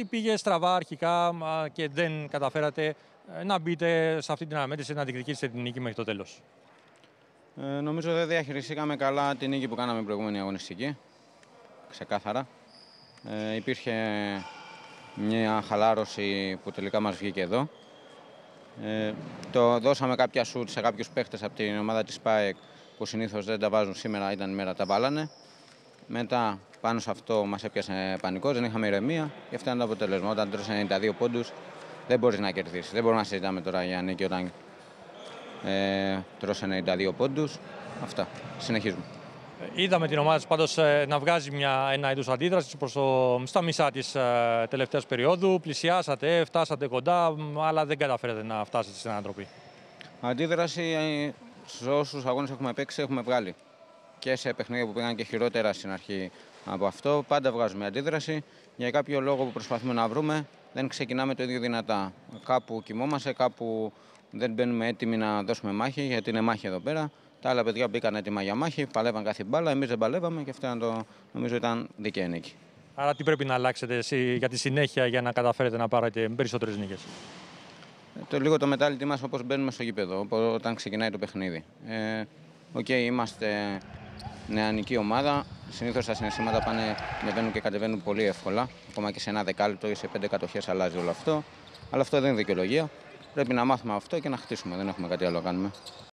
τι πήγε στραβά αρχικά και δεν καταφέρατε να μπείτε σε αυτή την αναμέτρηση να διεκδικήσετε την νίκη μέχρι το τέλος? Νομίζω δεν διαχειριστήκαμε καλά την νίκη που κάναμε την προηγούμενη αγωνιστική. Ξεκάθαρα. Υπήρχε μια χαλάρωση που τελικά μας βγήκε εδώ. Το δώσαμε κάποια σουτ σε κάποιους παίχτες από την ομάδα της ΠΑΕΚ που συνήθως δεν τα βάζουν, σήμερα ήταν η μέρα τα βάλανε. Μετά πάνω σε αυτό μας έπιασε πανικός, δεν είχαμε ηρεμία και αυτό ήταν το αποτέλεσμα. Όταν τρως 92 πόντους δεν μπορείς να κερδίσεις. Δεν μπορούμε να συζητάμε τώρα για νίκη όταν τρως 92 πόντους. Αυτά. Συνεχίζουμε. Είδαμε την ομάδα πάντως να βγάζει ένα είδους αντίδραση στα μισά της τελευταίας περίοδου. Πλησιάσατε, φτάσατε κοντά, αλλά δεν καταφέρατε να φτάσετε στην ανατροπή. Αντίδραση σε όσους αγώνες έχουμε παίξει έχουμε βγάλει. Και σε παιχνίδια που πήγαν και χειρότερα στην αρχή από αυτό, πάντα βγάζουμε αντίδραση. Για κάποιο λόγο που προσπαθούμε να βρούμε, δεν ξεκινάμε το ίδιο δυνατά. Κάπου κοιμόμαστε, κάπου δεν μπαίνουμε έτοιμοι να δώσουμε μάχη, γιατί είναι μάχη εδώ πέρα. Τα άλλα παιδιά μπήκαν έτοιμα για μάχη, παλεύαν κάθε μπάλα, εμείς δεν παλεύαμε και αυτό νομίζω ήταν δίκαιη νίκη. Άρα τι πρέπει να αλλάξετε για τη συνέχεια για να καταφέρετε να πάρετε περισσότερες νίκες? Λίγο το μετάλλητή μας όπως μπαίνουμε στο γήπεδο, όταν ξεκινάει το παιχνίδι. Είμαστε νεανική ομάδα. Συνήθως τα συναισθήματα ανεβαίνουν και κατεβαίνουν πολύ εύκολα. Ακόμα και σε ένα δεκάλεπτο ή σε 5 κατοχές αλλάζει όλο αυτό. Αλλά αυτό δεν είναι δικαιολογία. Πρέπει να μάθουμε αυτό και να χτίσουμε. Δεν έχουμε κάτι άλλο να κάνουμε.